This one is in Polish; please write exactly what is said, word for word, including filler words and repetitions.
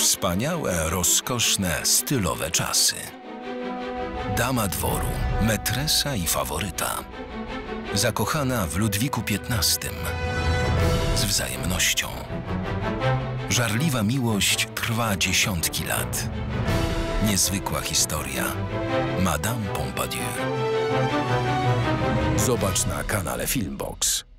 Wspaniałe, rozkoszne, stylowe czasy. Dama dworu, metresa i faworyta. Zakochana w Ludwiku piętnastym. Z wzajemnością. Żarliwa miłość trwa dziesiątki lat. Niezwykła historia. Madame Pompadour. Zobacz na kanale Filmbox.